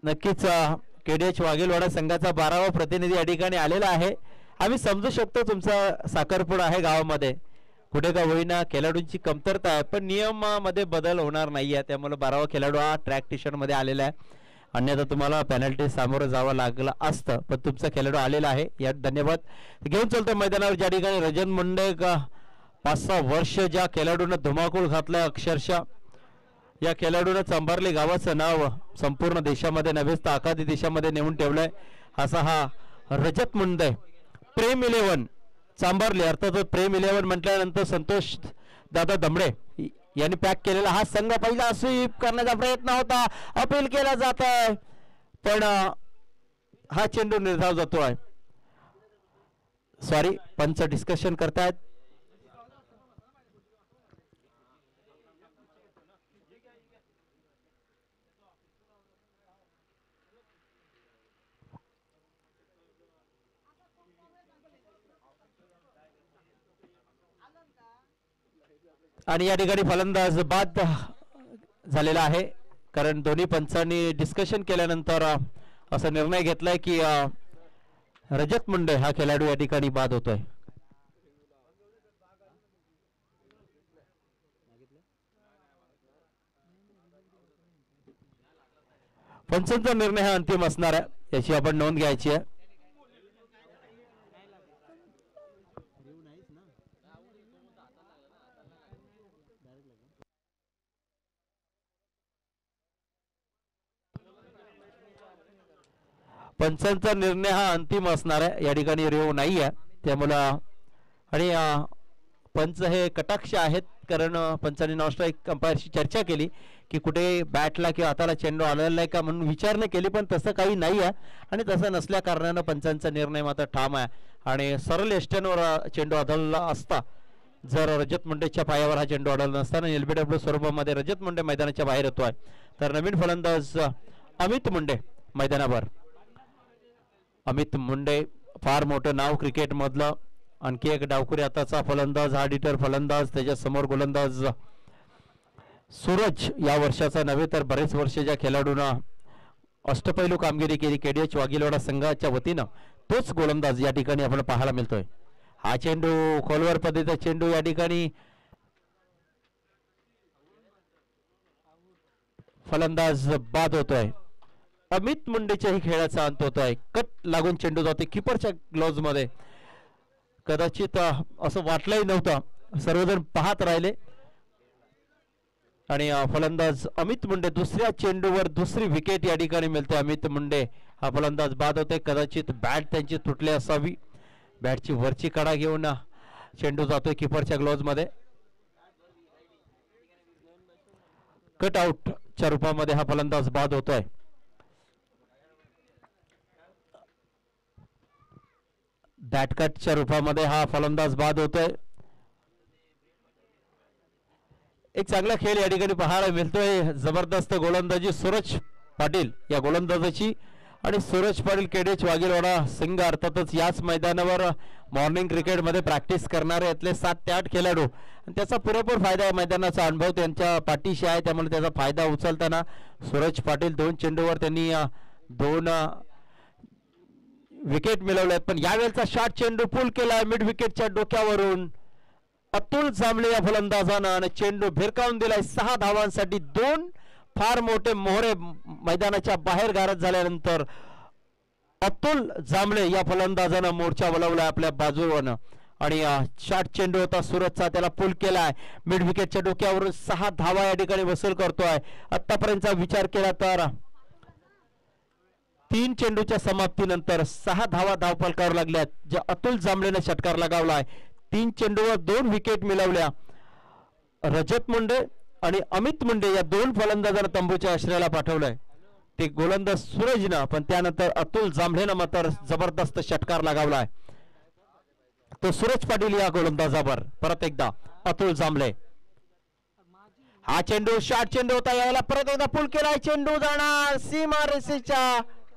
नक्कीच केडीएच वाघेलवाडा संघाचा 12वा प्रतिनिधी या ठिकाणी आलेला आहे. आम्ही समजू शकतो तुमचा साखरपुडा आहे गावामध्ये, कुठे का होईना खेळाडूंची कमतरता आहे, पण नियमामध्ये बदल होणार नाही आहे. त्यामुळे 12वा खेळाडू हा ट्रॅक टी शर्ट मध्ये आलेला आहे. अन्यथा तुम्हाला पेनल्टी सामोरं जावं लागलं असतं, पण तुमचा खेळाडू आलेला आहे. या धन्यवाद. घेऊन चलतो मैदानावर ज्या ठिकाणी रजन मुंडे 5-6 वर्ष ज्या खेळाडूंना धुमाकूळ घातलाय, अक्षरशः या खेळाडूनं चांभारली गावाचं नाव संपूर्ण देशामध्ये नव्हेच तर आखाती देशामध्ये नेऊन ठेवलंय. असा हा रजत मुंडे प्रेम 11 चांभारली. अर्थातच प्रेम 11 म्हटल्यानंतर संतोष दादा दमडे यांनी पॅक केलेला हा संघ पहिला स्वीप करण्याचा प्रयत्न होता, अपील केला जात आहे, पण हा चेंडू निर्धाव जातोय. सॉरी, पंच डिस्कशन करतायत. आणि या ठिकाणी फलंदाज बाद झालेला आहे, कारण दोन्ही पंचांनी डिस्कशन केल्यानंतर असा निर्णय घेतलाय की रजत मुंडे हा खेळाडू या ठिकाणी बाद होतोय. पंचांचा निर्णय हा अंतिम असणार आहे, याची आपण नोंद घ्यायची आहे. पंचांचा निर्णय हा अंतिम असणार आहे, या ठिकाणी रेव नाही आहे. त्यामुळं आणि पंच हे कटाक्ष आहेत, कारण पंचांनी नॉन स्ट्राईक अंपायरशी चर्चा केली की कुठे बॅटला किंवा हाताला चेंडू आलेला नाही का म्हणून विचारणा केली, पण तसं काही नाही आहे. आणि तसं नसल्या कारणानं पंचांचा निर्णय मात्र ठाम आहे. आणि सरळ एस्टनवर चेंडू आढळला असता, जर रजत मुंडेच्या पायावर हा चेंडू आढळला नसताना एलबीडब्ल्यू स्वरूपामध्ये रजत मुंडे मैदानाच्या बाहेर येतोय, तर नवीन फलंदाज अमित मुंडे मैदानावर. अमित मुंडे फार मोठं नाव क्रिकेट मधलं. आणखी एक डावखुरी हाताचा फलंदाज, हा डिटर फलंदाज, त्याच्या समोर गोलंदाज सूरज. या वर्षाचा नव्हे तर बरेच वर्ष ज्या खेळाडूंना अष्टपैलू कामगिरी केली केडीएच वाघेलवाडा संघाच्या वतीनं, तोच गोलंदाज या ठिकाणी आपण पाहायला मिळतोय. हा चेंडू खोलवर पद्धतीचा चेंडू या ठिकाणी फलंदाज बाद होतोय. अमित मुंडेच्याही खेळाचा अंत होतोय. कट लागून चेंडू जातोय किपरच्या ग्लोव्ज मध्ये. कदाचित असं वाटलंही नव्हतं, सर्वजण पाहत राहिले. आणि फलंदाज अमित मुंडे दुसऱ्या चेंडूवर दुसरी विकेट या ठिकाणी मिळते. अमित मुंडे हा फलंदाज बाद होते. कदाचित बॅट त्यांची तुटली असावी, बॅटची वरची कडा घेऊन चेंडू जातोय किपरच्या ग्लोव्ज मध्ये. कट आउटच्या रूपामध्ये हा फलंदाज बाद होतोय. बॅट कटच्या रूपामध्ये हा फलंदाज बाद होतोय. एक चांगला खेळ या ठिकाणी पाहायला मिळतोय. जबरदस्त गोलंदाजी सूरज पाटील या गोलंदाजाची. आणि सूरज पाटील केडीएच वाघेलवाडा संघ अर्थातच याच मैदानावर मॉर्निंग क्रिकेटमध्ये प्रॅक्टिस करणारे यातले 7 ते 8 खेळाडू, आणि त्याचा पुरेपूर फायदा आहे. मैदानाचा अनुभव त्यांच्या पाठीशी आहे, त्यामुळे त्याचा फायदा उचलताना सूरज पाटील 2 चेंडूवर त्यांनी 2 विकेट मिळवले. पण यावेळेचा शॉट चेंडू पुल केला मिड विकेटच्या डोक्यावरून अतुल जांभळे या फलंदाजानं, आणि चेंडू भिरकावून दिलाय 6 धावांसाठी. 2 फार मोठे मोहरे मैदानाच्या बाहेर गारद झाल्यानंतर अतुल जांभळे या फलंदाजानं मोर्चा वळवलाय आपल्या बाजूवरनं. आणि शॉट चेंडू होता सूरजचा, त्याला पुल केलाय मिड विकेटच्या डोक्यावरून. 6 धावा या ठिकाणी वसूल करतोय. आतापर्यंतचा विचार केला तर 3 चेंडूच्या समाप्तीनंतर 6 धावा धावफलकावर लागल्यात, ज्या अतुल जांभळेने षटकार लगावलाय. 3 चेंडूवर 2 विकेट मिळवल्या. रजत मुंडे आणि अमित मुंडे या 2 फलंदाजांना तंबूच्या आश्रयाला पाठवलंय. ते गोलंदाज सूरजनं, पण त्यानंतर अतुल जांभळेनं मात्र जबरदस्त षटकार लगावलाय. तो सूरज पाटील या गोलंदाजावर. परत एकदा अतुल जांभळे. हा चेंडू शॉट चेंडू होता, यावेळेला परत एकदा पुल केलाय. चेंडू जाणार सीमा रेषेच्या.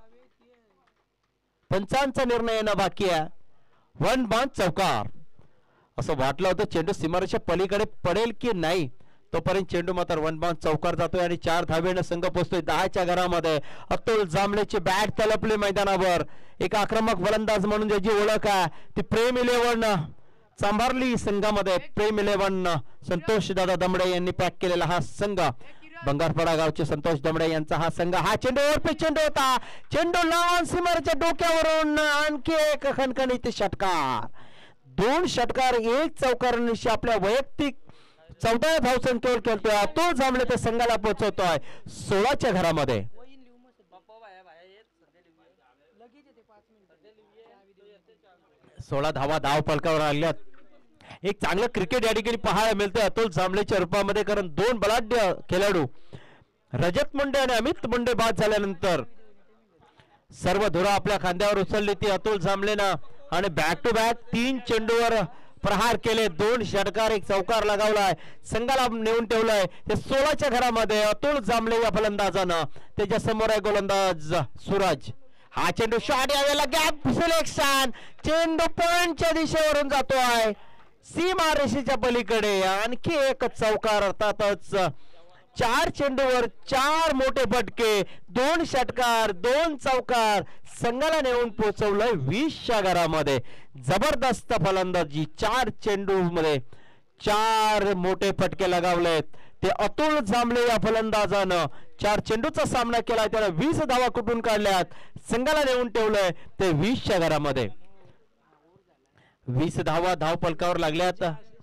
पंचांचा निर्णय येणं बाकी आहे. 1 बाद चौकार. असं वाटलं होतं चेंडू सीमारेषेच्या पलीकडे पडेल की नाही, तोपर्यंत चेंडू मात्र वन बाउंड चौकार जातोय आणि 4 धावेनं संघ पोहोचतोय 10च्या घरामध्ये. अतुल जांभळेची बॅट तलपली मैदानावर. एक आक्रमक फलंदाज म्हणून ज्याची ओळख आहे ती प्रेम 11 चांभारली संघामध्ये. प्रेम 11 संतोष दादा दमडे यांनी पॅक केलेला हा संघ. बंगारपाडा गावचे संतोष दमडे यांचा हा संघ. हा चेंडू ओरपी चेंडू होता. चेंडू लॉन सीमरच्या डोक्यावरून आणखी एक खणखणीत षटकार. 2 षटकार 1 चौकारांशी आपल्या वैयक्तिक 14 धावसंख्येवर खेळतोय. अतुल जांभळे त्या संघाला पोहोचवतोय 16च्या घरामध्ये. 16 धावा धाव फलकावर आल्यात. एक चांगलं क्रिकेट या ठिकाणी पाहायला मिळतंय अतुल जांभळेच्या रूपामध्ये, कारण 2 बलाढ्य खेळाडू रजत मुंडे आणि अमित मुंडे बाद झाल्यानंतर सर्व धुरा आपल्या खांद्यावर उचलली ती अतुल जांभळेनं आणि बॅक टू बॅक 3 चेंडूवर प्रहार केले. 2 षटकार 1 चौकार लगावलाय. संघाला नेऊन ठेवलंय ते 16च्या घरामध्ये. अतुल जांभळे या फलंदाजानं. त्याच्या समोर आहे गोलंदाज सूरज. हा चेंडू शॉट यावेळेला गॅप सिलेक्शन. चेंडू पॉइंटच्या दिशेवरून जातोय सीमा रेषेच्या पलीकडे. आणखी एक चौकार. अर्थातच 4 चेंडूवर 4 मोठे फटके, 2 षटकार 2 चौकार. संघाला नेऊन पोहोचवलंय 20च्या घरामध्ये. जबरदस्त फलंदाजी. 4 चेंडू मध्ये 4 मोठे फटके लगावलेत. ते अतुल जांभळे या फलंदाजानं 4 चेंडूचा सामना केलाय. त्याला 20 धावा कुठून काढल्यात. संघाला नेऊन ठेवलंय ते 20च्या घरामध्ये. 20 धावा धाव फलकावर लागल्यात.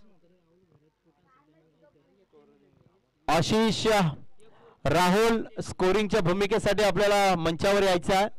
आशिष राहुल स्कोरिंगच्या भूमिकेसाठी आपल्याला मंचावर यायचं आहे.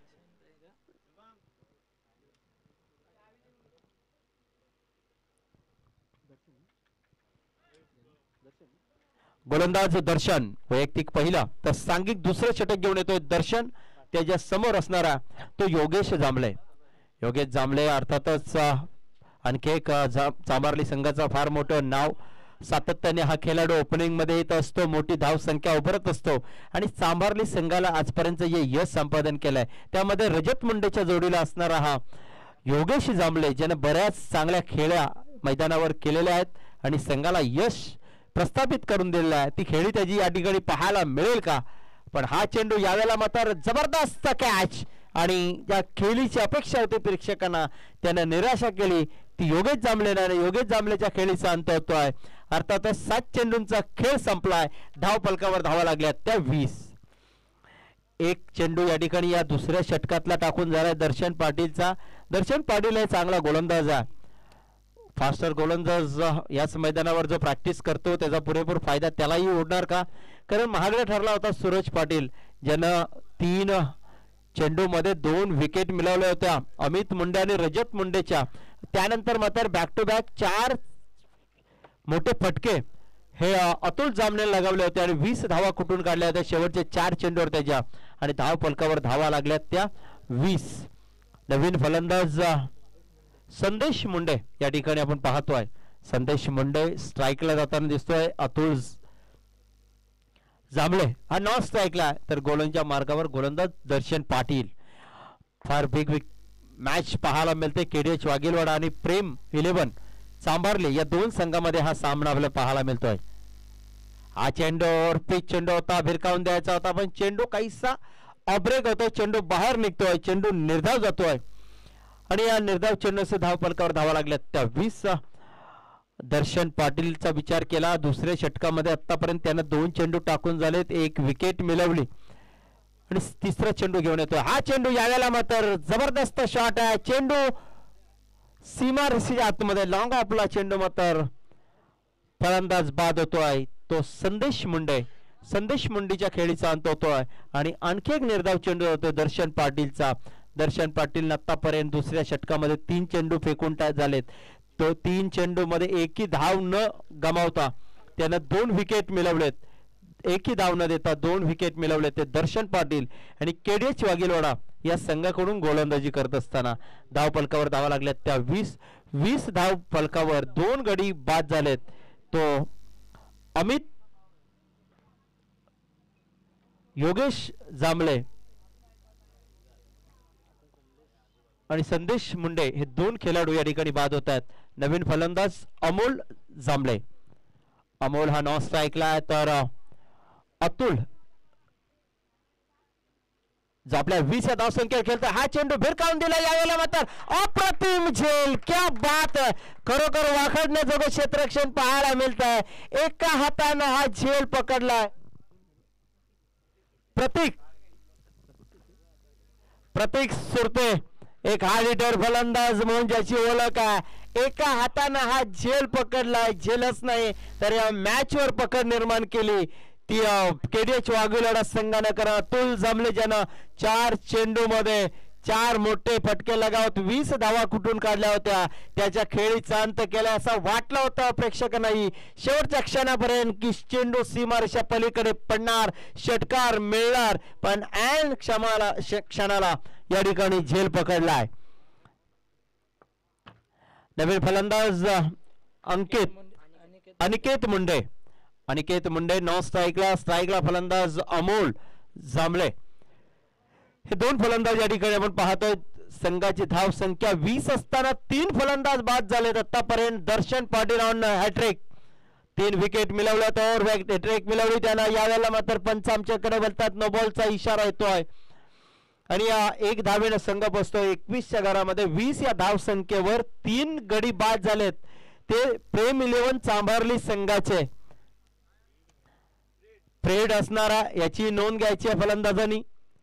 गोलंदाज दर्शन वैयक्तिक पहिला तर सांघिक दुसरं षटक घेऊन येतोय दर्शन. त्याच्या समोर असणारा तो योगेश जांभळे. योगेश जांभळे अर्थातच आणखी एक चांभारली संघाचा फार मोठं नाव. सातत्याने हा खेळाडू ओपनिंग मध्ये येत असतो. मोठी धाव संख्या उभारत असतो आणि चांभारली संघाला आजपर्यंत जे यश संपादन केलंय त्यामध्ये रजत मुंडेच्या जोडीला असणारा हा योगेश जांभळे ज्याने बऱ्याच चांगल्या खेळ्या मैदानावर केलेल्या आहेत आणि संघाला यश प्रस्थापित करून दिलेला आहे. ती खेळी त्याची या ठिकाणी पाहायला मिळेल का. पण हा चेंडू यावेळेला मात्र जबरदस्त कॅच आणि ज्या खेळीची अपेक्षा होती प्रेक्षकांना त्याने निराशा केली. ती योगेश जांभळेने. योगेश जांभळेच्या खेळीचा अंत होतोय. अर्थातच 7 चेंडूंचा खेळ संपलाय. धाव फलकावर धावा लागल्यात त्या 20. एक चेंडू या ठिकाणी या दुसऱ्या षटकातला टाकून झालाय दर्शन पाटीलचा. दर्शन पाटील हे चांगला गोलंदाज आहे. फास्टर गोलंदाज याच मैदानावर जो प्रॅक्टिस करतो त्याचा पुरेपूर फायदा त्यालाही होणार का. कारण महागडा ठरला होता सूरज पाटील ज्यानं 3 चेंडू मध्ये 2 विकेट मिळवल्या होत्या अमित मुंडे आणि रजत मुंडेच्या. त्यानंतर मात्र बॅक टू बॅक 4 मोठे फटके हे अतुल जांभळे लगावले होते आणि 20 धावा कुठून काढल्या होत्या शेवटचे 4 चेंडूवर त्याच्या आणि धाव फलकावर धावा लागल्यात त्या 20. नवीन फलंदाज संदेश मुंडे या ठिकाणी आपण पाहतोय. संदेश मुंडे स्ट्राईकला जाताना दिसतोय. अतुल जांभळे हा नॉन स्ट्राईकला तर गोलंदाजच्या मार्गावर गोलंदाज दर्शन पाटील. फार बिग मॅच पाहायला मिळते. केडीएच वाघेलवाडा आणि प्रेम 11 चांभारले या 2 संघामध्ये हा सामना आपल्याला पाहायला मिळतोय. हा चेंडूवर पिच चेंडू होता. भिरकावून द्यायचा होता पण चेंडू काहीसा अब्रेक होतोय. चेंडू बाहेर निघतोय. चेंडू निर्धाव जातोय आणि या निर्धाव चेंडूचे धाव फलकावर धावा लागल्यात त्या 20. दर्शन पाटीलचा विचार केला दुसऱ्या षटकामध्ये आतापर्यंत त्यानं 2 चेंडू टाकून झालेत. 1 विकेट मिळवली आणि तिसरा चेंडू घेऊन येतोय. हा चेंडू यावेळेला मात्र जबरदस्त शॉट आहे. चेंडू सीमा रेषेच्या आतमध्ये लॉंग आपला चेंडू मात्र फलंदाज बाद होतोय तो संदेश मुंडे. संदेश मुंडेच्या खेळीचा अंत होतोय आणि आणखी एक निर्धाव चेंडू होतोय दर्शन पाटीलचा. दर्शन पाटील आतापर्यंत दुसऱ्या षटकामध्ये 3 चेंडू फेकून झालेत. तो 3 चेंडू मध्ये एकही धाव न गमावता त्यानं 2 विकेट मिळवलेत. एकही धाव न देता 2 विकेट मिळवले ते दर्शन पाटील आणि केडीएच वाघेलवाडा या संघाकडून गोलंदाजी करत असताना धाव फलकावर धावा लागल्यात त्या 20 धाव फलकावर 2 गडी बाद झालेत. तो अमित योगेश जांभळे आणि संदेश मुंडे हे 2 खेळाडू या ठिकाणी बाद होत आहेत. नवीन फलंदाज अमोल जांभळे. अमोल हा नॉन स्ट्राईकला, तर अतुल जो आपल्या 20 या धावसंख्या खेळतोय, हा चेंडू भिरकावून दिला, यावेळेला मात्र अप्रतिम झेल, क्या बात है, खरोखर वाखडण्याजोगं क्षेत्ररक्षण पाहायला मिळत आहे. एका हातानं हा झेल पकडलाय. प्रतीक सुरते, एक हार्ड हिटर फलंदाज म्हणून ज्याची ओळख आहे, एका हातानं हा झेल पकडलाय. झेलच नाही तर या मॅच वर पकड निर्माण केली ती केडीएच वाघोलीवाडा संघानं. करा अतुल जांभळे ज्यानं 4 चेंडू मध्ये 4 मोठे फटके लगावत 20 धावा कुठून काढल्या होत्या, त्याच्या खेळीचा अंत केला असं वाटलं होतं प्रेक्षकांनाही शेवटच्या क्षणापर्यंत की चेंडू सीमारेषा पलीकडे पडणार, षटकार मिळणार, पण ऐन क्षणाला या ठिकाणी झेल पकडलाय. नवीन फलंदाज अनिकेत मुंडे नॉन स्ट्राईकला फलंदाज अमोल जांभळे. हे 2 फलंदाज या ठिकाणी आपण पाहतोय. संघाची धाव संख्या 20 असताना 3 फलंदाज बाद झालेत आतापर्यंत. Darshan Patil on hattrick, 3 wicket मिळवल्या, तर हॅट्रिक मिळवली त्यानं. यावेळेला मात्र पंच आमच्याकडे बोलतात नो बॉलचा इशारा येतोय आणि 1 धावेनं संघ बसतोय 21च्या घरामध्ये. 20 या धाव संख्येवर 3 गडी बाद झालेत, ते प्रेम 11 चांभारली संघाचे. फ्रेड असणारा याची नोंद घ्यायची आहे फलंदाजांनी.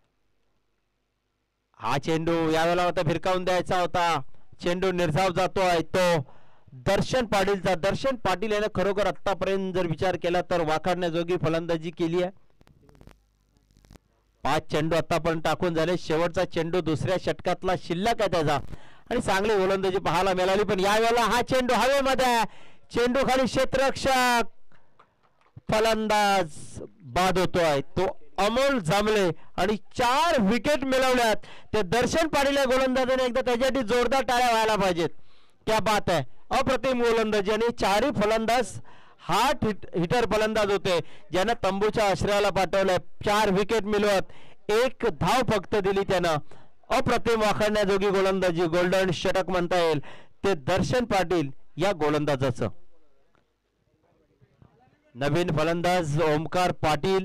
हा चेंडू यावेळेला होता फिरकावून द्यायचा होता, चेंडू निर्धाव जातोय तो दर्शन पाटीलचा. दर्शन पाटील याने खरोखर आतापर्यंत जर विचार केला तर वाखाणण्याजोगी फलंदाजी केली आहे. 5 चेंडू आतापर्यंत टाकून झाले, शेवटचा चेंडू दुसऱ्या षटकातला शिल्लक आहे त्याचा आणि चांगली गोलंदाजी पाहायला मिळाली. पण यावेळेला हा चेंडू हवेमध्ये, चेंडू खाली क्षेत्ररक्षक, फलंदाज बाद होतोय तो अमोल जांभळे आणि 4 विकेट मिळवल्यात. ते दर्शन पाटील या गोलंदाजाने एकदा त्याच्यासाठी जोरदार टाळ्या व्हायला पाहिजेत. क्या बात आहे, अप्रतिम गोलंदाजी. आणि 4ही फलंदाज हार्ड हिटर फलंदाज होते ज्यानं तंबूच्या आश्रयाला पाठवलंय. 4 विकेट मिळवत 1 धाव फक्त दिली त्यानं. अप्रतिम वाखाणण्याजोगी गोलंदाजी, गोल्डन षटक म्हणता येईल ते दर्शन पाटील या गोलंदाजाचं. नवीन फलंदाज ओमकार पाटील,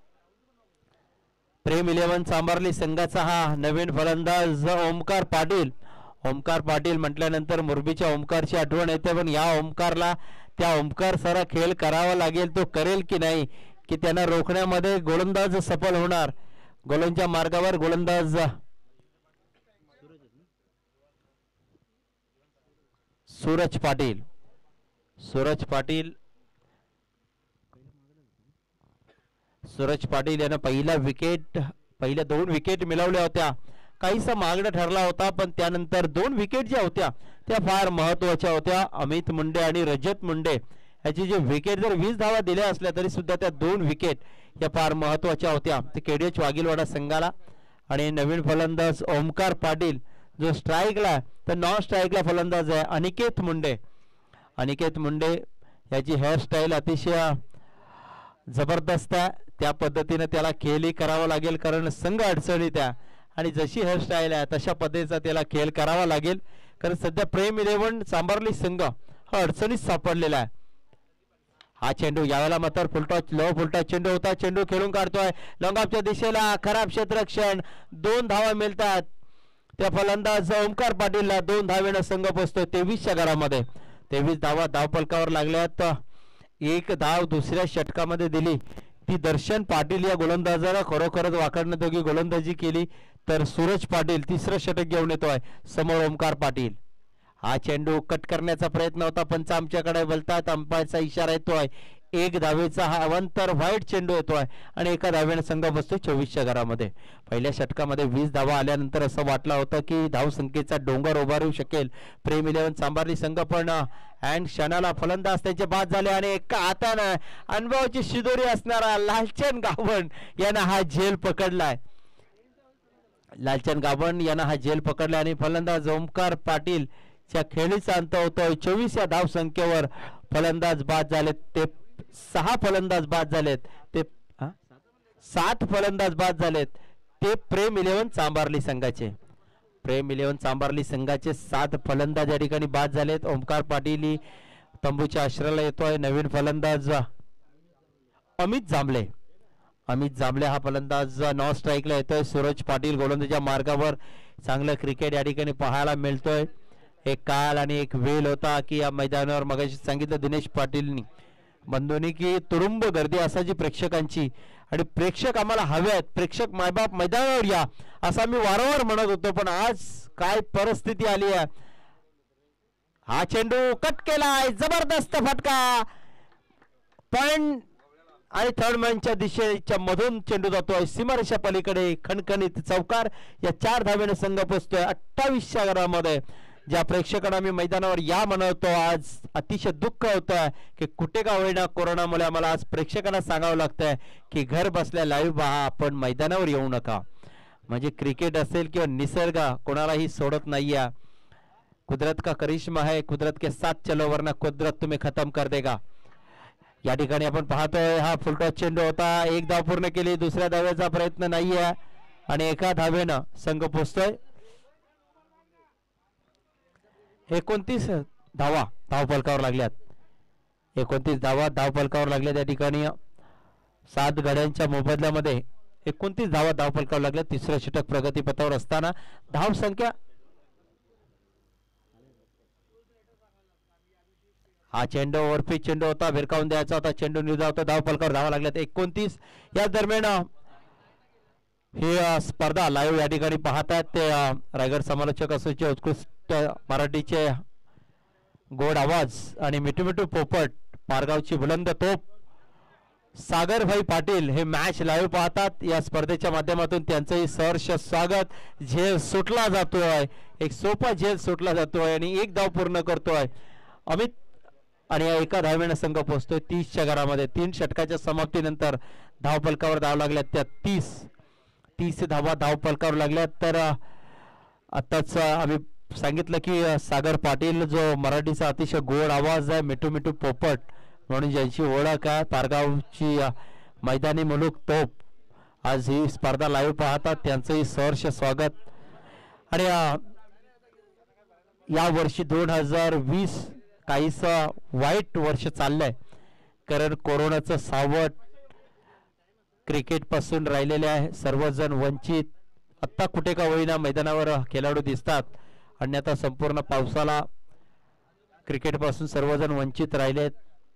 प्रेम 11 चांभारली संघाचा हा नवीन फलंदाज ओमकार पाटील. ओमकार पाटील म्हटल्यानंतर मुरबीच्या ओमकारची आठवण येते, पण या ओमकारला त्या ओमकार सारा खेळ करावा लागेल. तो करेल की नाही, की त्यांना रोखण्यामध्ये गोलंदाज सफल होणार. गोलंच्या मार्गावर गोलंदाज सूरज पाटील यानं पहिल्या 2 विकेट मिळवल्या होत्या. काहीसा मागणं ठरला होता, पण त्यानंतर 2 विकेट ज्या होत्या त्या फार महत्वाच्या होत्या. अमित मुंडे आणि रजत मुंडे याची जे विकेट जर 20 धावा दिल्या असल्या तरी सुद्धा त्या 2 विकेट या फार महत्वाच्या होत्या. ते केडीएच वाघोलीवाडा संघाला. आणि नवीन फलंदाज ओमकार पाटील जो स्ट्राईकला, तर नॉन स्ट्राईकला फलंदाज आहे अनिकेत मुंडे याची हेअरस्टाईल अतिशय जबरदस्त आहे. त्या पद्धतीने त्याला खेळही करावा लागेल, कारण संघ अडचणीत आहे आणि जशी हेअरस्टाईल आहे तशा पद्धतीचा त्याला खेळ करावा लागेल, कारण सध्या प्रेम 11 चांभारली संघ हा अडचणीत सापडलेला आहे. हा चेंडू यावेळेला मात्र लो फुलटॉस चेंडू होता, चेंडू खेळून काढतोय लॉंगऑफच्या दिशेला, खराब क्षेत्ररक्षण. 2 धावा मिळतात त्या फलंदाज ओमकार पाटीलला. 2 धावेनं संघ पोहोचतोय 23च्या घरामध्ये. 23 धावा धावफलकावर लागल्यात. 1 धाव दुसऱ्या षटकामध्ये दिली ती दर्शन पाटील या गोलंदाजाला. खरोखरच वाकडण्याजोगी गोलंदाजी केली. तर सूरज पाटील 3रं षटक घेऊन येतोय समोर ओमकार पाटील. हा चेंडू कट करण्याचा प्रयत्न होता, पंच आमच्याकडे बोलतात अंपायरचा इशारा येतोय. 1 धावेचा हा अवंतर व्हाईट चेंडू येतोय आणि 1 धावेने संघ बसतोय 24च्या घरामध्ये. पहिल्या षटकामध्ये 20 धावा आल्यानंतर असं वाटलं होतं की धावसंख्येचा डोंगर उभारू शकेल प्रेम 11 चांभारली संघ, पण अँड क्षणाला फलंदाज त्यांचे बाद झाले आणि एका हातानं अनुभवाची शिदोरी असणारा लालचंद गावण यानं हा झेल पकडलाय. आणि फलंदाज ओमकार पाटील च्या खेळीचा अंत होतोय. 24 या धाव संख्येवर फलंदाज बाद झालेत. ते 6 फलंदाज बाद झालेत, ते 7 फलंदाज बाद झालेत. ते प्रेम 11 चांभारली संघाचे. 7 फलंदाज या ठिकाणी बाद झालेत. ओमकार पाटील तंबूच्या आश्रयाला येतोय नवीन फलंदाज अमित जांभळे. अमित जांभळे हा फलंदाज नॉन स्ट्राईकला येतोय. सूरज पाटील गोलंदाजीच्या मार्गावर. चांगलं क्रिकेट या ठिकाणी पाहायला मिळतोय. एक काल आणि एक वेल होता की या मैदानावर मगाशी सांगितलं दिनेश पाटीलनी बंधूंनी की तुरुंब गर्दी असायची प्रेक्षकांची आणि प्रेक्षक आम्हाला हवे आहेत. प्रेक्षक मायबाप मैदानावर या असं मी वारंवार म्हणत होतो. पण आज काय परिस्थिती आली आहे. हा चेंडू कट केलाय. जबरदस्त फटका. पॉइंट आणि थर्ड मॅनच्या दिशेच्या मधून चेंडू जातोय सीमारेषा पलीकडे. खणखणीत चौकार. या 4 धावेने संघ पोचतोय 28च्या घरामध्ये. ज्या प्रेक्षकांना मी मैदानावर या म्हणतो आज अतिशय दुःख होतं की कुठे का होईना कोरोनामुळे आम्हाला आज प्रेक्षकांना सांगावं लागतंय की घर बसल्या लाईव्ह पहा, आपण मैदानावर येऊ नका. म्हणजे क्रिकेट असेल किंवा निसर्ग कोणालाही सोडत नाहीये. कुदरत का करिश्मा है, कुदरत के साथ चलो वरना कुदरत तुम्हें खत्म कर देगा. या ठिकाणी आपण पाहतोय हा फुलटॉस चेंडू होता. 1 धाव पूर्ण केली. दुसऱ्या धावेचा प्रयत्न नाहीये आणि एका धावेनं संघ पोचतोय. 29 धावा धावफलकावर लागल्यात. 29 धावा धावफलकावर लागल्यात. या ठिकाणी 7 गड्यांच्या मोबदल्यामध्ये 29 धावा धावफलकावर लागल्यात. तिसरं षटक प्रगतीपथावर असताना धाव संख्या हा चेंडू ओव्हरपिच चेंडू होता. भिरकावून द्यायचा होता. चेंडू निर्धाव होता. धावफलकावर धावा लागल्यात 29. या दरम्यान ही स्पर्धा लाईव्ह या ठिकाणी पाहतात ते रायगड समालोचक असोचे उत्कृष्ट मराठीचे गोड आवाज आणि मिठू मिठू पोपट पारगावची बुलंद तोप सागरभाई पाटील हे मॅच लाईव्ह पाहतात. या स्पर्धेच्या माध्यमातून त्यांचंही सहर्ष स्वागत. झेल सुटला जातोय. एक सोपा झेल सुटला जातोय आणि 1 धाव पूर्ण करतोय अमित आणि या एका धावेने संघ पोहोचतोय 30च्या घरामध्ये. 3 षटकाच्या समाप्तीनंतर धावफलकावर धाव लागल्यात त्या 30 धावा धावफलकावर लागल्यात. तर आताच आम्ही सांगितलं की सागर पाटील जो मराठीचा अतिशय गोड आवाज आहे मिठू मिठू पोपट म्हणून ज्यांची ओळख आहे पारगावची मैदानी मुलूक तोप आज ही स्पर्धा लाईव्ह पाहतात त्यांचंही सहर्ष स्वागत. आणि या वर्षी 2020 काहीसं वाईट वर्ष चाललंय कारण कोरोनाचं सावट क्रिकेट पासून राहिलेले आहे. सर्वजण वंचित. आत्ता कुठे का होईना मैदानावर खेळाडू दिसतात आणि आता संपूर्ण पावसाला क्रिकेट पासून सर्वजण वंचित राहिलेत.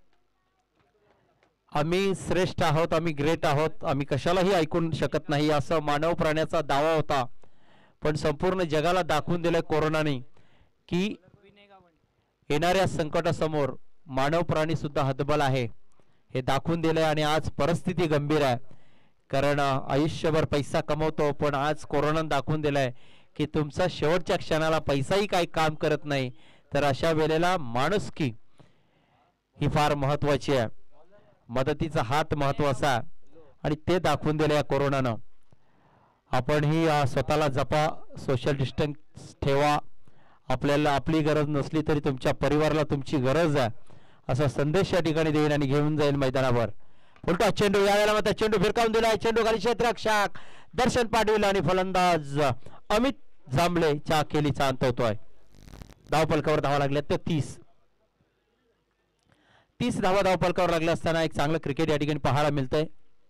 आम्ही श्रेष्ठ आहोत, आम्ही ग्रेट आहोत, आम्ही कशालाही ऐकून शकत नाही असं मानव प्राण्याचा दावा होता. पण संपूर्ण जगाला दाखवून दिलंय कोरोनाने की येणाऱ्या संकटासमोर मानव प्राणी सुद्धा हतबल आहे हे दाखवून दिलंय. आणि आज परिस्थिती गंभीर आहे कारण आयुष्यभर पैसा कमवतो पण आज कोरोनाने दाखवून दिलाय की तुमचा शेवटच्या क्षणाला पैसाही काही काम करत नाही. तर अशा वेळेला माणुसकी ही फार महत्वाची आहे. मदतीचा हात महत्वाचा आणि ते दाखवून दिले या कोरोनानं. आपण ही स्वतःला जपा, सोशल डिस्टन्स ठेवा. आपल्याला आपली गरज नसली तरी तुमच्या परिवाराला तुमची गरज आहे असा संदेश या ठिकाणी देईन आणि घेऊन जाईल मैदानावर. उलटा चेंडू यावेळेला मात्र चेंडू फिरकावून दिलाय. चेंडू खाली क्षेत्ररक्षक दर्शन पाटील आणि फलंदाज अमित जांभळेच्या खेळीचा अंत होतोय. धावफलकावर धावा लागल्या तर 30 धावा धावफलकावर लागल्या असताना एक चांगलं क्रिकेट या ठिकाणी पाहायला मिळतंय.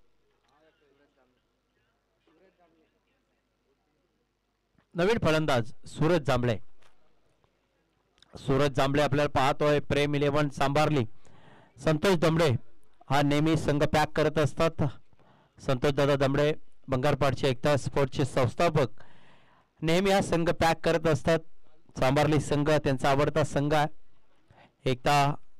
नवीन फलंदाज सूरज जांभळे. सूरज जांभळे आपल्याला पाहतोय प्रेम 11 सांभारली. संतोष दमडे हा नेहमी संघ पॅक करत असतात. संतोष दादा दमडे बंगारपाडचे एकता स्पोर्ट्सचे संस्थापक नेहमी हा संघ पॅक करत असतात. सांभारली संघ त्यांचा आवडता संघ आहे. एकता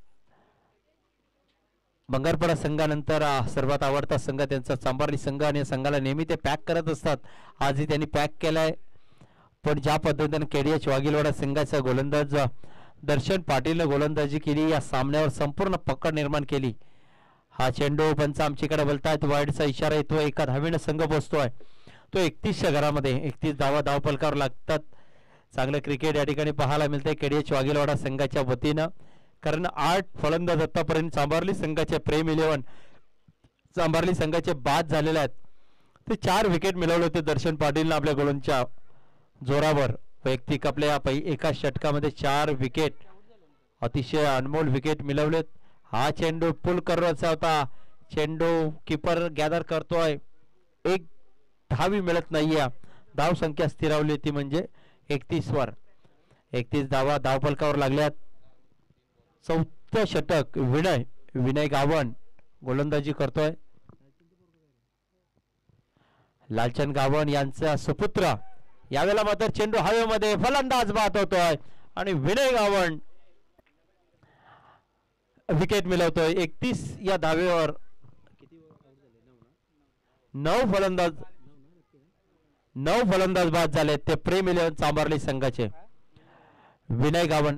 बंगारपाडा संघानंतर सर्वात आवडता संघ त्यांचा सांभारली संघ आणि संघाला नेहमी ते पॅक करत असतात. आजही त्यांनी पॅक केलाय. पण ज्या पद्धतीने केडीएच वाघिलवाडा संघाचा गोलंदाज दर्शन पाटीलने गोलंदाजी केली या सामन्यावर संपूर्ण पकड निर्माण केली. हा चेंडू पंच आमच्याकडे बोलतायत वाईडचा इशारा येतो. एका धावेने संघ पोहोचतोय तो 31च्या घरामध्ये. 31 धावा धावफलकावर लागतात. चांगलं क्रिकेट या ठिकाणी पाहायला मिळतंय केडीएच वाघिलवाडा संघाच्या वतीनं कारण 8 फलंदाज आतापर्यंत सांभारली संघाचे प्रेम 11 सांभारली संघाचे बाद झालेले आहेत. ते 4 विकेट मिळवले होते दर्शन पाटीलने आपल्या गोलंच्या जोरावर. वैयक्तिक आपल्या एका षटकामध्ये 4 विकेट अतिशय अनमोल विकेट मिळवलेत. हा चेंडू पुल करायचा होता. चेंडू कीपर गॅदर करतोय. एक धावी मिळत नाहीये. धाव संख्या स्थिरावली ती म्हणजे 31 वर. 31 धावा धावफलकावर लागल्यात. चौथं षटक विनय गावण गोलंदाजी करतोय. लालचंद गावण यांचा सुपुत्र. यावेळेला मात्र चेंडू हवेमध्ये फलंदाज बाद होतोय आणि विनय गावण विकेट मिळवतोय. 31 या धावेवर 9 फलंदाज बाद झाले. ते प्रेम 11 चांभारली संघाचे. विनय गावण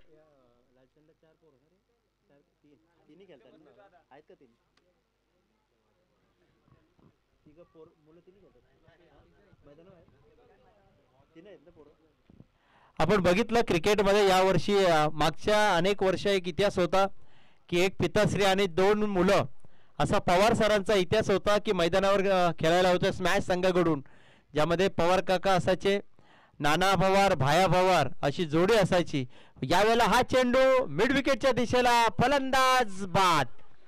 आपण बघितलं क्रिकेटमध्ये यावर्षी मागच्या अनेक वर्ष एक इतिहास होता की एक पिताश्री आणि 2 मुलं असा पवार सरांचा इतिहास होता की मैदानावर खेळायला होतं स्मॅश संघाकडून, ज्यामध्ये पवार काका असायचे, नाना पवार भाया पवार अशी जोडी असायची. यावेळेला हा चेंडू मिड विकेटच्या दिशेला फलंदाज बाद.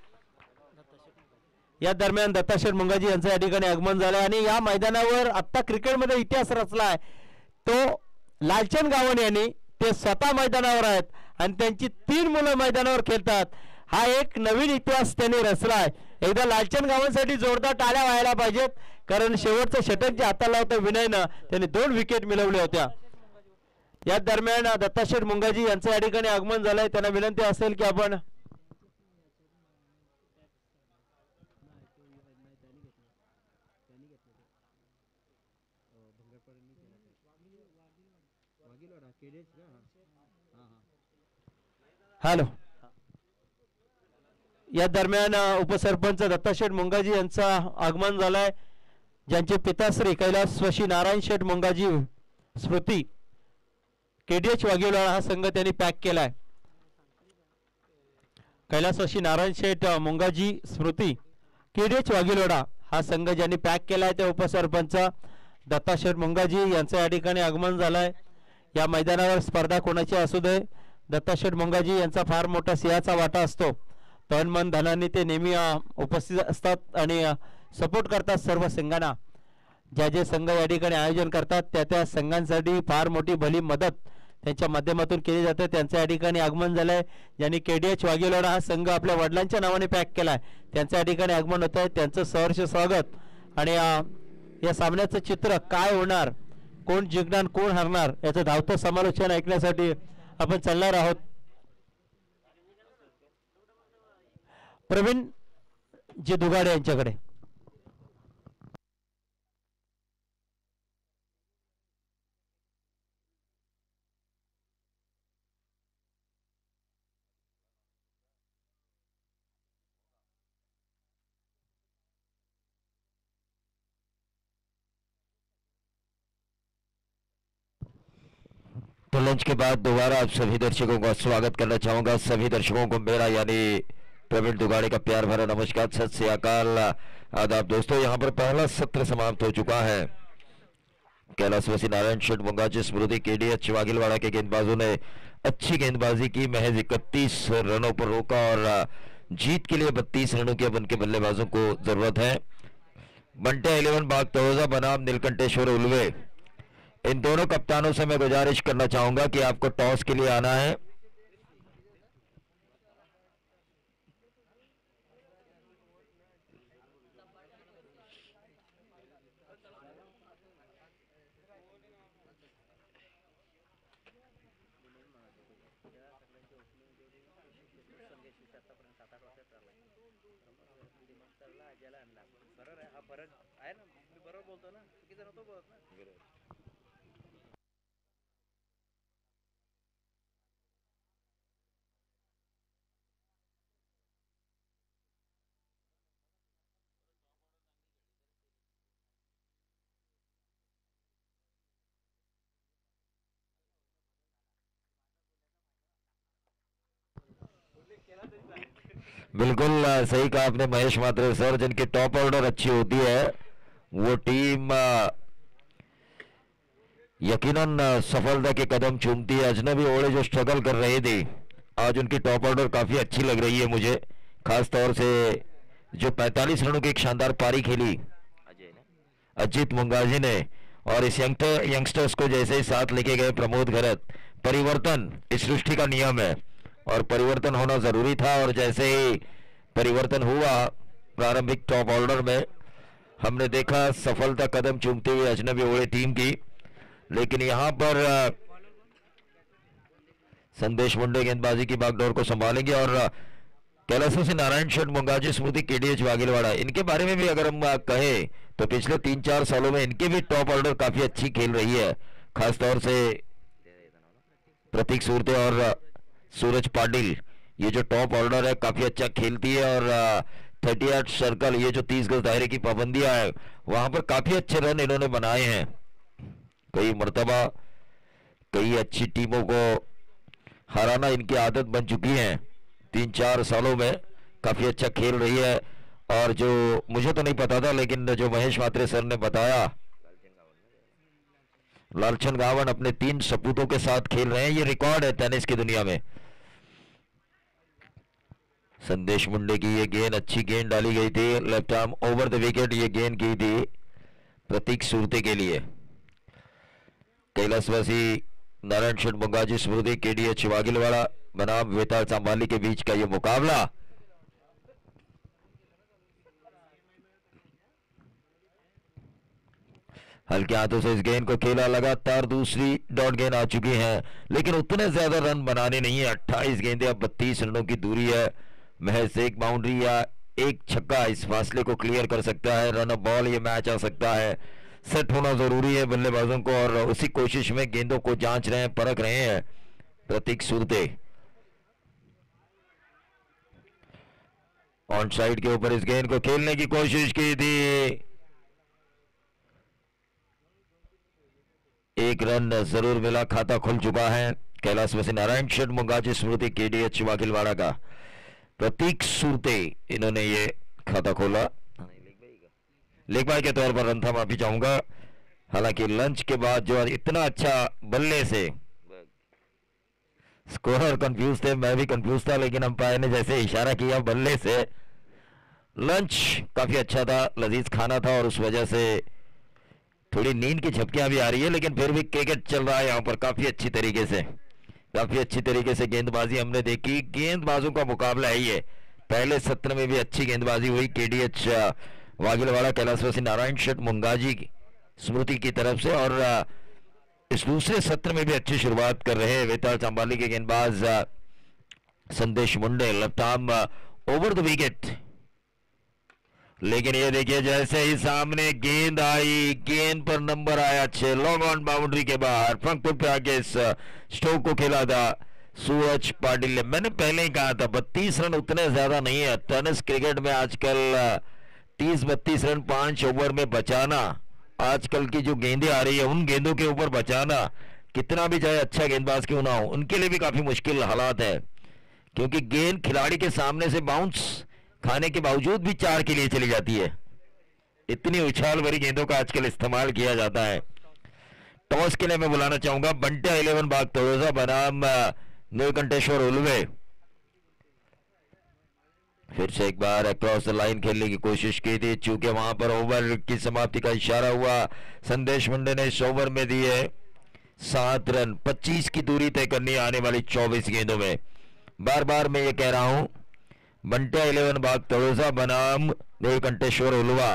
या दरम्यान दत्ताशेठ मुंगाजी यांचं या ठिकाणी आगमन झालंय आणि या मैदानावर आता क्रिकेटमध्ये इतिहास रचलाय तो लालचंद गावण यांनी. ते स्वतः मैदानावर आहेत आणि त्यांची 3 मुलं मैदानावर खेळतात. हा एक नवीन इतिहास त्यांनी रचलाय. एकदा लालचंद गावांसाठी जोरदार टाळ्या व्हायला पाहिजेत, कारण शेवटचं षटक जे हाताला होतं विनयनं त्यांनी 2 विकेट मिळवल्या होत्या. या दरम्यान दत्ताशेठ मुंगाजी यांचं या ठिकाणी आगमन झालंय. त्यांना विनंती असेल की आपण हॅलो. या दरम्यान उपसरपंच दत्ताशेठ मुंगाजी यांचं आगमन झालंय, ज्यांचे पिताश्री कैलास वशी नारायण शेठ मुंगाजी स्मृती केडीएच वाघेवाडा हा संघ त्यांनी पॅक केलाय. कैलास वशी नारायण शेठ मुंगाजी स्मृती केडीएच वाघेवाडा हा संघ ज्यांनी पॅक केलाय ते उपसरपंच दत्ताशेठ मुंगाजी यांचं या ठिकाणी आगमन झालंय. या मैदानावर स्पर्धा कोणाची असू दे, दत्ताशेठ मुंगाजी यांचा फार मोठा सिंहाचा वाटा असतो. तन मन धनाने ते नेहमी उपस्थित असतात आणि सपोर्ट करतात सर्व संघांना. जे संघ या ठिकाणी आयोजन करतात त्या संघांसाठी फार मोठी भली मदत त्यांच्या माध्यमातून केली जाते. त्यांचं या ठिकाणी आगमन झालंय. ज्यांनी केडीएच वाघेवाडा हा संघ आपल्या वडिलांच्या नावाने पॅक केलाय त्यांचं या ठिकाणी आगमन होत आहे. त्यांचं सहर्ष स्वागत. आणि या सामन्याचं चित्र काय होणार, कोण जिंकणार कोण हरणार याचं धावतं समालोचन ऐकण्यासाठी आपण चालणार आहोत. प्रवीण जी दुगाडे यांच्याकडे. तो लंच के बाद दोबारा आप सभी दर्शकों का स्वागत करना चाहूंगा. सभी दर्शकों को मेरा यानी प्रवीण दुगाड़े का प्यार भरा नमस्कार, सत श्री अकाल, आदाब. दोस्तों यहाँ पर पहला सत्र समाप्त हो चुका है. कैलाश वसी नारायण शेठ मुंगाजी स्मृति केडीएच वाघेलवाड़ा के गेंदबाजों ने अच्छी गेंदबाजी की, महज 31 रनों पर रोका और जीत के लिए 32 रनों की अब उनके बल्लेबाजों को जरूरत है. बंटे 11 बाग तरोजा बनाम नीलकंठेश्वर उल्वे, इन दोनों कप्तानों से मैं गुजारिश करना चाहूंगा कि आपको टॉस के लिए आना है. बिल्कुल सही कहा आपने महेश मात्रे सर. जिनकी टॉप ऑर्डर अच्छी होती है वो टीम यकीनन सफलता के कदम चूमती है. अजनबी ओड़े जो स्ट्रगल कर रही थी आज उनकी टॉप ऑर्डर काफी अच्छी लग रही है मुझे, खास तौर से जो 45 रनों की एक शानदार पारी खेली अजीत मुंगाजी ने, और इस यंगस्टर्स को जैसे ही साथ लेके गए प्रमोद घरत। परिवर्तन इस सृष्टि का नियम है और परिवर्तन होना जरूरी था, और जैसे ही परिवर्तन हुआ प्रारंभिक टॉप ऑर्डर में, हमने देखा सफलता कदम चूमते हुए अजनबी ओड़े टीम की। लेकिन यहां पर संदेश मुंडे गेंदबाजी की बागडोर को संभालेंगे, और कैलाश से नारायण शेठ, मुंगाजी स्मृति, केडीएच वागिलवाड़ा, इनके बारे में भी अगर हम कहें तो पिछले 3-4 सालों में इनके भी टॉप ऑर्डर काफी अच्छी खेल रही है। खासतौर से प्रतीक सूरते और सूरज पाटिल, ये जो टॉप ऑर्डर है काफी अच्छा खेलती है, और 38 सर्कल, ये जो 30 गज दायरे की पाबंदियां है, वहां पर काफी अच्छे रन इन्होंने बनाए हैं। कई मर्तबा कई अच्छी टीमों को हराना इनकी आदत बन चुकी है। 3-4 सालों में काफी अच्छा खेल रही है, और जो मुझे तो नहीं पता था, लेकिन जो महेश मात्रे सर ने बताया, लालचंद गावन अपने 3 सपूतों के साथ खेल रहे हैं। ये रिकॉर्ड है टेनिस की दुनिया में। संदेश मुंडे की ये गेंद, अच्छी गेंद डाली गई थी, left arm over the wicket ये गेंद की थी प्रतीक सूरते के लिए। कैलाशवासी नारायण शेठ, मुंगाजी स्मृति, केडीएच वागिलवाड़ा बनाम वेताल चांबाली के बीच का ये मुकाबला। हल्के हाथों से इस गेंद को खेला, लगातार दूसरी डॉट गेंद आ चुकी है, लेकिन उतने ज्यादा रन बनाने नहीं है। 28 गेंदें, अब 32 रनों की दूरी है। महज एक बाउंड्री या एक छक्का इस फासले को क्लियर कर सकता है। रन ऑफ बॉल ये मैच आ सकता है। सेट होना जरूरी है बल्लेबाजों को, और उसी कोशिश में गेंदों को जांच रहे हैं, परख रहे हैं प्रतीक सूरते। ऑन साइड के ऊपर इस गेंद को खेलने की कोशिश की थी, एक रन जरूर मिला, खाता खुल चुका है कैलाशवासी नारायण शेठ, मुंगाजी स्मृति, केडीएच वागिलवाड़ा का। प्रतीक सूरते इन्होंने ये खाता खोला, लेग बाय के तौर पर रन था, माफी चाहूंगा। हालांकि लंच के बाद जो इतना अच्छा बल्ले से, स्कोरर कंफ्यूज थे, मैं भी कंफ्यूज था, लेकिन अंपायर ने जैसे इशारा किया बल्ले से, लंच काफी अच्छा था, लजीज खाना था, और उस वजह से थोड़ी नींद की झपकियां भी आ रही है, लेकिन फिर भी क्रिकेट चल रहा है यहाँ पर काफी अच्छी तरीके से। काफी अच्छी तरीके से गेंदबाजी हमने देखी, गेंदबाजों का मुकाबला है ये। पहले सत्र में भी अच्छी गेंदबाजी हुई केडीएच वागिलवाड़ा, कैलाशवासी नारायण शेठ, मुंगाजी स्मृति की तरफ से, और इस दूसरे सत्र में भी अच्छी शुरुआत कर रहे हैं वेताल चांबाली के गेंदबाज Sandesh Munde, left arm over the wicket. लेकिन ये देखिए जैसे ही सामने गेंद आई, गेंद पर नंबर आया 6, लॉन्ग ऑन बाउंड्री के बाहर, फ्रंट फुट पे आके इस स्ट्रोक को खेला था सूरज पाटिल ने। मैंने पहले ही कहा था 32 रन उतने ज्यादा नहीं है टेनिस क्रिकेट में आजकल। 30-32 रन 5 ओवर में बचाना, आजकल की जो गेंदें आ रही है उन गेंदों के ऊपर बचाना, कितना भी चाहे अच्छा गेंदबाज क्यों ना हो, उनके लिए भी काफी मुश्किल हालात है, क्योंकि गेंद खिलाड़ी के सामने से बाउंस खाने के बावजूद भी 4 के लिए चली जाती है। इतनी उछाल भरी गेंदों का आजकल इस्तेमाल किया जाता है। टॉस के लिए मैं बुलाना चाहूंगा बंटिया 11 बाग तड़ोजा बनाम नीलकंठेश्वर उल्वे। फिर से एक बार अक्रॉस द लाइन खेलने की कोशिश की थी, चूंकि वहां पर ओवर की समाप्ति का इशारा हुआ। संदेश मुंडे ने इस ओवर में दिए 7 रन, 25 की दूरी तय करनी आने वाली 24 गेंदों में। बार बार मैं ये कह रहा हूं, बंटिया 11 बाग तड़ोजा बनाम नीलकंठेश्वर उल्वा।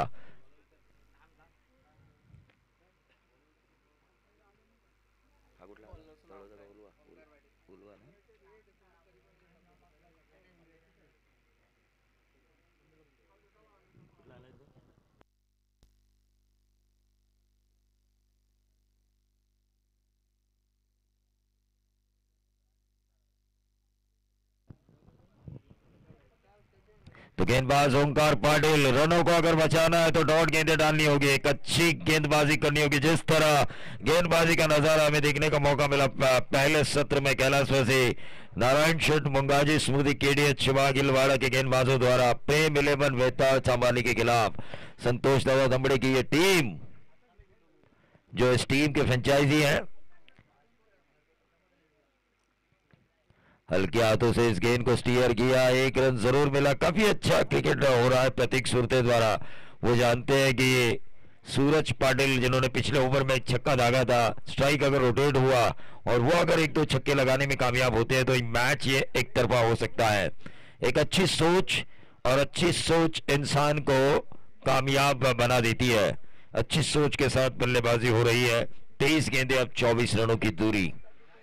तो गेंदबाज ओंकार पाटिल, रनों को अगर बचाना है तो डॉट गेंदें डालनी होगी, एक अच्छी गेंदबाजी करनी होगी। जिस तरह गेंदबाजी का नजारा हमें देखने का मौका मिला पहले सत्र में कैलाशवासी नारायण शेठ, मुंगाजी स्मृति, केडीएच वागिलवाड़ा के गेंदबाजों द्वारा प्रेम 11 वेताल चांबाली के खिलाफ संतोष दादा दमड़े की ये टीम, जो इस टीम के फ्रेंचाइजी है, हल्के हाथों से इस गेंद को स्टीयर किया, एक रन जरूर मिला। काफी अच्छा क्रिकेट हो रहा है प्रतीक सुरते द्वारा। वो जानते हैं कि ये सूरज पाटिल जिन्होंने पिछले ओवर में एक छक्का दागा था, स्ट्राइक अगर रोटेट हुआ और वो अगर एक दो छक्के लगाने में कामयाब होते हैं तो मैच ये एक तरफा हो सकता है। एक अच्छी सोच, और अच्छी सोच इंसान को कामयाब बना देती है। अच्छी सोच के साथ बल्लेबाजी हो रही है। 23 गेंदें, अब 24 रनों की दूरी।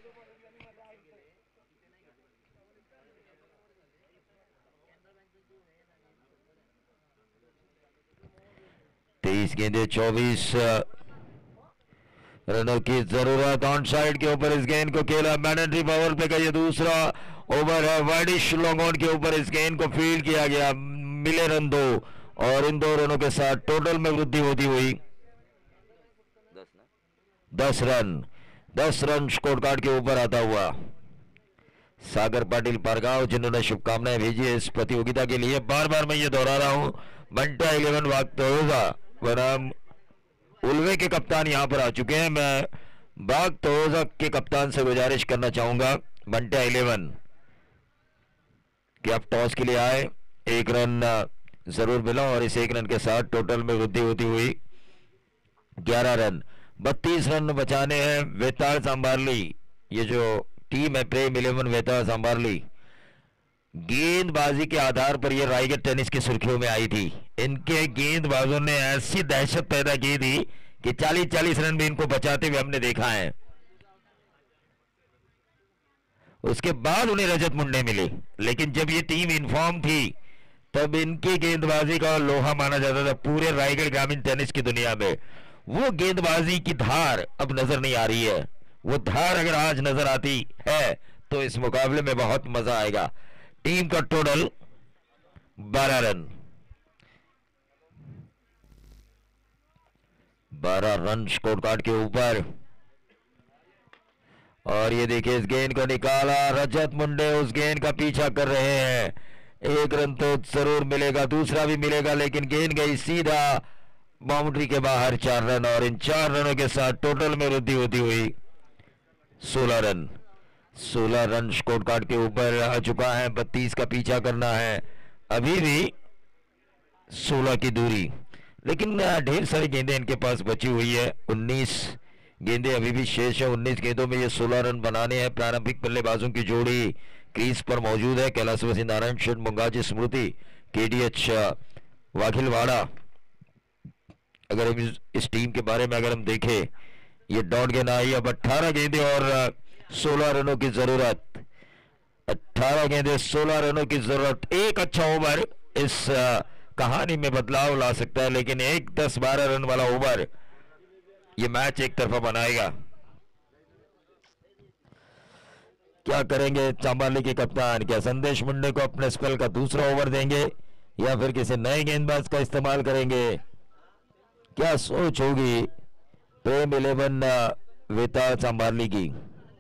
तेईस गेंदे 24 रनों की जरूरत। ऑन साइड के ऊपर इस गेंद को खेला, मैंडेटरी पावर पे का ये दूसरा ओवर है। वाइडिश लॉन्ग ऑन के ऊपर इस गेंद को फील्ड किया गया, मिले रन 2, और इन 2 रनों के साथ टोटल में वृद्धि होती हुई 10 रन। 10 रन स्कोर कार्ड के ऊपर आता हुआ सागर पाटिल पारगांव, जिन्होंने शुभकामनाएं भेजी है इस प्रतियोगिता के लिए। बार बार मैं ये दोहरा रहा हूं, बंटा 11 वक्त होगा बनाम उल्वे के कप्तान यहां पर आ चुके हैं। मैं बाग तोजा के कप्तान से गुजारिश करना चाहूंगा, बंटा 11 कि आप टॉस के लिए आए। 1 रन जरूर मिला और इस 1 रन के साथ टोटल में वृद्धि होती हुई 11 रन। 32 रन बचाने हैं वेताल सांबारली, ये जो टीम है प्रेम 11 वेताल सांबारली। गेंदबाजी के आधार पर यह रायगढ़ टेनिस की सुर्खियों में आई थी। इनके गेंदबाजों ने ऐसी दहशत पैदा की थी कि 40-40 रन भी इनको बचाते हुए हमने देखा है। उसके बाद उन्हें रजत मुंडे मिले, लेकिन जब ये टीम इनफॉर्म थी तब इनकी गेंदबाजी का लोहा माना जाता था पूरे रायगढ़ ग्रामीण टेनिस की दुनिया में। वो गेंदबाजी की धार अब नजर नहीं आ रही है। वो धार अगर आज नजर आती है तो इस मुकाबले में बहुत मजा आएगा। टीम का total 12 run. 12 run score card के ऊपर। और ये देखिए इस गेंद को निकाला, रजत मुंडे उस गेंद का पीछा कर रहे हैं। 1 रन तो जरूर मिलेगा, दूसरा भी मिलेगा, लेकिन गेंद गई सीधा बाउंड्री के बाहर। 4 रन, और इन 4 रनों के साथ टोटल में वृद्धि होती हुई 16 रन। 16 रन स्कोर कार्ड के ऊपर आ चुका है। 32 का पीछा करना है, अभी भी 16 की दूरी, लेकिन ढेर सारी गेंदें इनके पास बची हुई है। 19 गेंदें अभी भी शेष है। 19 गेंदों में ये 16 रन बनाने हैं। प्रारंभिक बल्लेबाजों की जोड़ी क्रीज पर मौजूद है। कैलाशवासी नारायण शेठ, मुंगाजी स्मृति, केडीएच वाघिलवाड़ा। अगर हम इस टीम के बारे में अगर हम देखें, ये डॉट गेंद आई। अब 18 गेंदें और 16 रनों की जरूरत। 18 गेंदें 16 रनों की जरूरत। एक अच्छा ओवर इस कहानी में बदलाव ला सकता है, लेकिन एक 10-12 रन वाला ओवर ये मैच एक तरफा बनाएगा। क्या करेंगे चांबाली के कप्तान? क्या संदेश मुंडे को अपने स्पेल का दूसरा ओवर देंगे या फिर किसी नए गेंदबाज का इस्तेमाल करेंगे? क्या सोच होगी प्रेम 11 वेताल सांबारली की?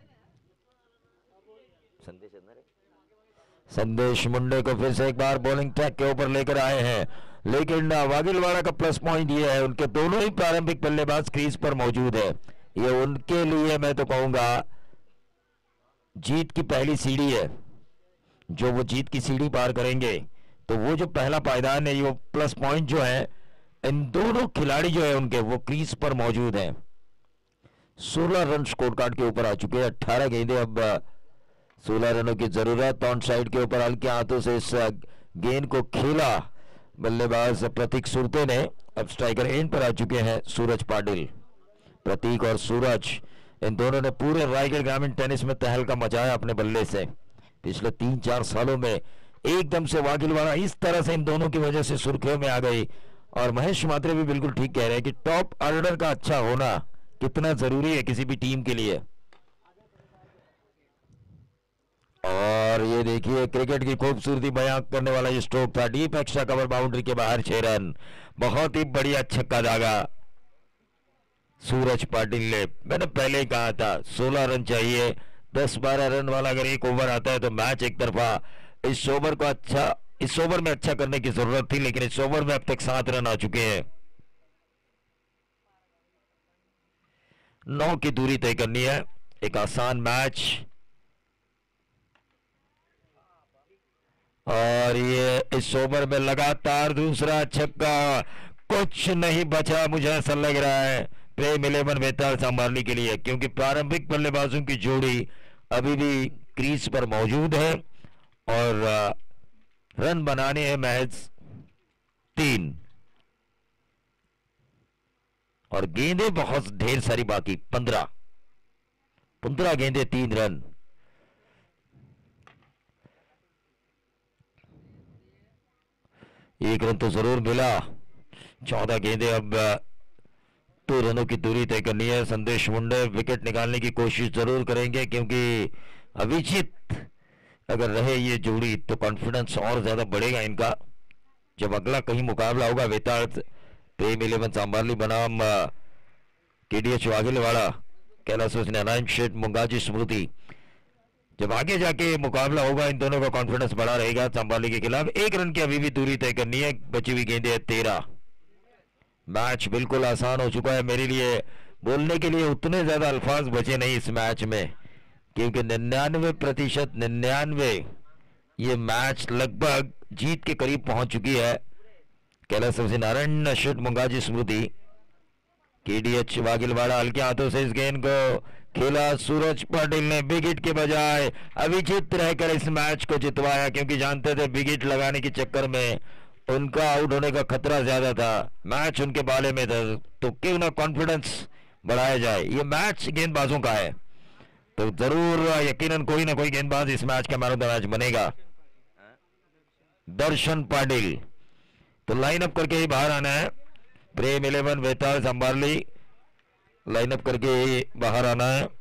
संदेश मुंडे को फिर से एक बार बॉलिंग ट्रैक के ऊपर लेकर आए हैं, लेकिन वागिलवाड़ा का प्लस पॉइंट ये है उनके दोनों ही प्रारंभिक बल्लेबाज क्रीज पर मौजूद है। ये उनके लिए मैं तो कहूंगा जीत की पहली सीढ़ी है। जो वो जीत की सीढ़ी पार करेंगे तो वो जो पहला पायदान है, वो प्लस पॉइंट जो है, इन दोनों खिलाड़ी जो है उनके वो क्रीज पर मौजूद हैं। 16 रन स्कोर कार्ड के ऊपर आ चुके हैं। 18 गेंदें, अब 16 रनों की जरूरत। ऑन साइड के ऊपर हल्के हाथों से इस गेंद को खेला बल्लेबाज प्रतीक सुरते ने। अब स्ट्राइकर एंड पर आ चुके हैं सूरज पाटिल। प्रतीक और सूरज, इन दोनों ने पूरे रायगढ़ ग्रामीण टेनिस में तहलका मचाया अपने बल्ले से। पिछले 3-4 सालों में एकदम से वागिलवाड़ा इस तरह से इन दोनों की वजह से सुर्खियों में आ गई। और महेश मात्रे भी बिल्कुल ठीक कह रहे हैं कि टॉप ऑर्डर का अच्छा होना कितना जरूरी है किसी भी टीम के लिए। और ये देखिए क्रिकेट की खूबसूरती बयां करने वाला ये स्ट्रोक था। डीप एक्स्ट्रा कवर बाउंड्री के बाहर 6 रन। बहुत ही बढ़िया छक्का दागा सूरज पाटिल ने। मैंने पहले ही कहा था 16 रन चाहिए। 10-12 रन वाला अगर एक ओवर आता है तो मैच एक तरफा। इस ओवर में अच्छा करने की जरूरत थी, लेकिन इस ओवर में अब तक 7 रन आ चुके हैं। 9 की दूरी तय करनी है। एक आसान मैच और ये इस ओवर में लगातार दूसरा छक्का, कुछ नहीं बचा मुझे ऐसा लग रहा है प्रेम 11 बेताल संभालने के लिए, क्योंकि प्रारंभिक बल्लेबाजों की जोड़ी अभी भी क्रीज पर मौजूद है और रन बनाने हैं महज 3 और गेंदें बहुत ढेर सारी बाकी 15 गेंदें 3 रन। एक रन तो जरूर मिला, 14 गेंदें, अब 2 रनों की दूरी तय करनी है। संदेश मुंडे विकेट निकालने की कोशिश जरूर करेंगे, क्योंकि अभिजीत अगर रहे ये जोड़ी तो कॉन्फिडेंस और ज्यादा बढ़ेगा इनका जब अगला कहीं मुकाबला होगा। वेताल प्रेम 11 सांबारली बनाम केडीएच वाघेलवाड़ा, कैलाश नारायण शेठ मुंगाजी स्मृति, जब आगे जाके मुकाबला होगा इन दोनों का कॉन्फिडेंस बढ़ा रहेगा सांबारली के खिलाफ। 1 रन की अभी भी दूरी तय करनी है, बची हुई गेंदें 13। मैच बिल्कुल आसान हो चुका है मेरे लिए, बोलने के लिए उतने ज्यादा अल्फाज बचे नहीं इस मैच में, क्योंकि 99% ये मैच लगभग जीत के करीब पहुंच चुकी है। कैलाश नारायण शेठ मुंगाजी स्मृति, केडीएच वाघेलवाड़ा हल्के हाथों से इस गेंद को खेला। सूरज पाटिल ने विकेट के बजाय अभिजीत रहकर इस मैच को जितवाया, क्योंकि जानते थे विकेट लगाने के चक्कर में उनका आउट होने का खतरा ज्यादा था, मैच उनके बाले में था, तो क्यों ना कॉन्फिडेंस बढ़ाया जाए। ये मैच गेंदबाजों का है, तो जरूर यकीनन कोई ना कोई गेंदबाज इस मैच का मैन ऑफ द मैच बनेगा। दर्शन पाटिल तो लाइनअप करके ही बाहर आना है। प्रेम 11 बेताल संभारली लाइनअप करके ही बाहर आना है।